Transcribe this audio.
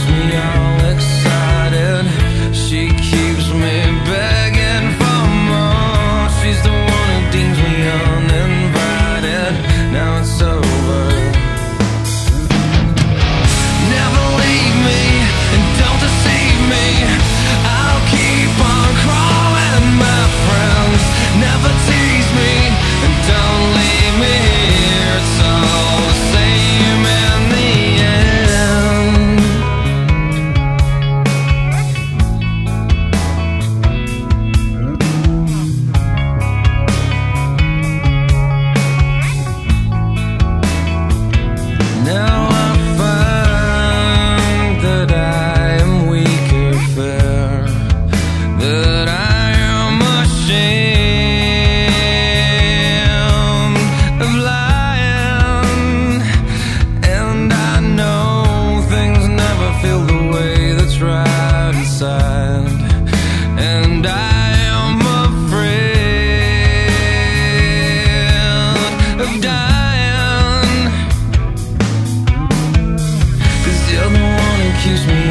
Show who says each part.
Speaker 1: me all excited. She keeps me begging for more. She's the one who deems me uninvited. Now it's over. Never leave me and don't deceive me. I'll keep on crawling, my friends. Never tease me and don't leave me here. It's all the same in the end. Now I find that I am weaker, fair, that I am ashamed of lying, and I know things never feel the way that's right inside, and I am afraid of dying. 'Cause you're the one who keeps me